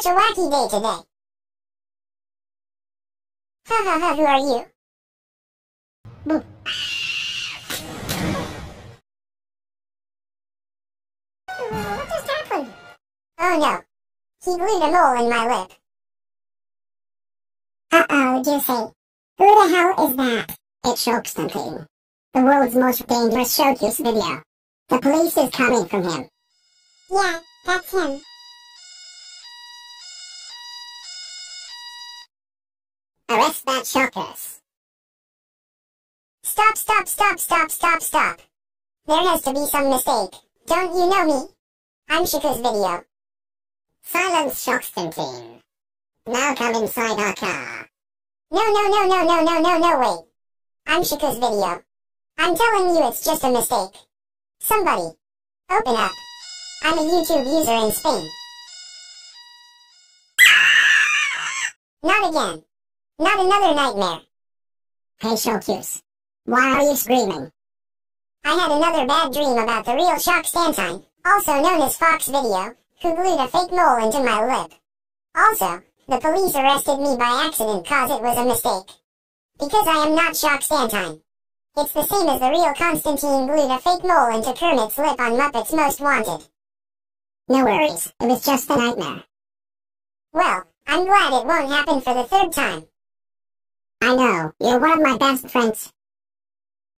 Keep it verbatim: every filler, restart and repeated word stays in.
such a wacky day today. Ha ha ha, who are you? Boop. What just happened? Oh no. He glued a mole in my lip. Uh-oh, Juicy. Who the hell is that? It's Shockstantine, the world's most dangerous showcase video. The police is coming from him. Yeah, that's him. Arrest that Shockers. Stop, stop, stop, stop, stop, stop. There has to be some mistake. Don't you know me? I'm Shika's video. Silence, Shockstantine. Now come inside our car. No, no, no, no, no, no, no, no, wait. I'm Shika's video. I'm telling you it's just a mistake. Somebody. Open up. I'm a YouTube user in Spain. Not again. Not another nightmare. Hey Shockus. Why are you screaming? I had another bad dream about the real Shockstantine, also known as Fox Video, who glued a fake mole into my lip. Also, the police arrested me by accident cause it was a mistake. Because I am not Shockstantine. It's the same as the real Constantine glued a fake mole into Kermit's lip on Muppets Most Wanted. No worries, it was just a nightmare. Well, I'm glad it won't happen for the third time. I know, you're one of my best friends.